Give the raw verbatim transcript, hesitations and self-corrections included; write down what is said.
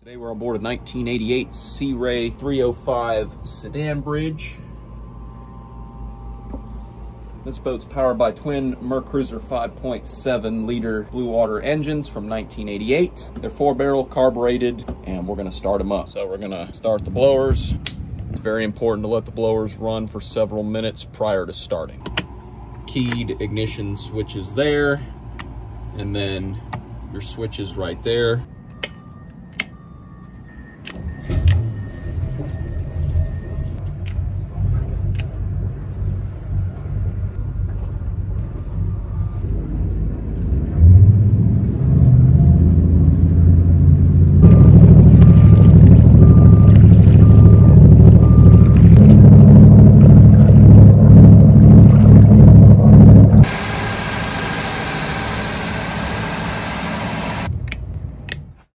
Today we're on board a nineteen eighty-eight Sea Ray three oh five sedan bridge. This boat's powered by twin MerCruiser five point seven liter BlueWater engines from nineteen eighty-eight. They're four barrel carbureted, and we're gonna start them up. So we're gonna start the blowers. It's very important to let the blowers run for several minutes prior to starting. Keyed ignition switch is there, and then your switch is right there.